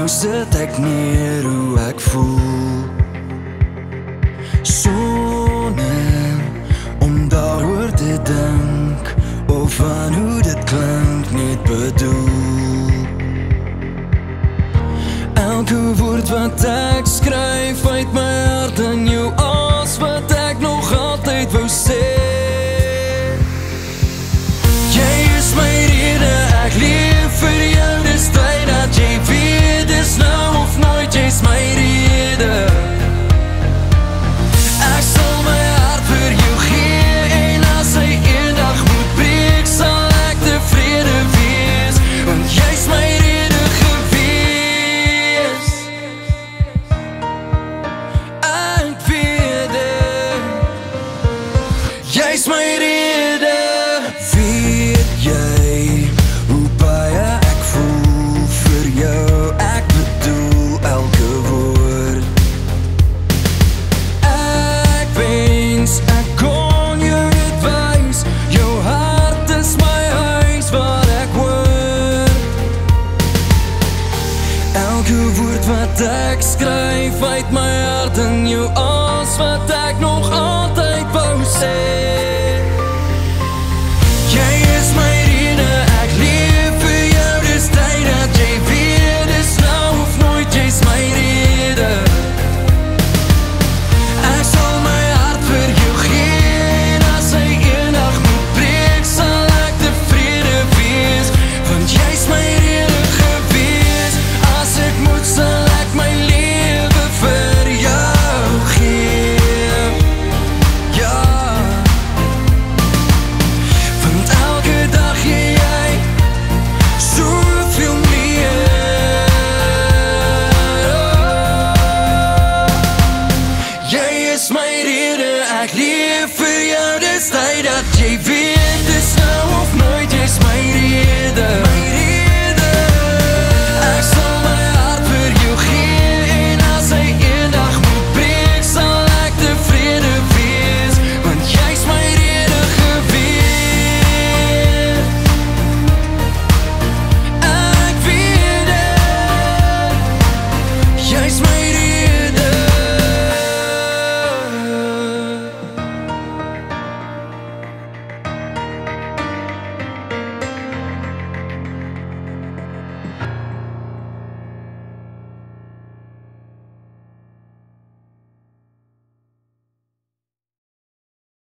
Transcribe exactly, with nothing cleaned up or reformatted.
nou sit ek neer hoe ek voel, sonder om daaroor te dink, of aan hoe dit klink net bedoel. Elke woord wat ek skryf uit my hart in jou as wat ek nog altyd wou sê. Jy is my rede, ek leef vir jou, dis tyd dat jy weet, dis nou of nooit, jy's my rede. Ek sal my hart vir jou gee, en as hy eendag moet breek, sal ek tevrede wees, want jy's my rede gewees. Ek weet dit, jy's my rede. Weet jy hoe baie ek voel vir jou, ek bedoel elke woord. Ek wens ek kon jou dit wys, jou hart is my huis waar ek hoor. Elke woord wat ek skryf uit my hart in jou as wat ek nog altyd wou sê.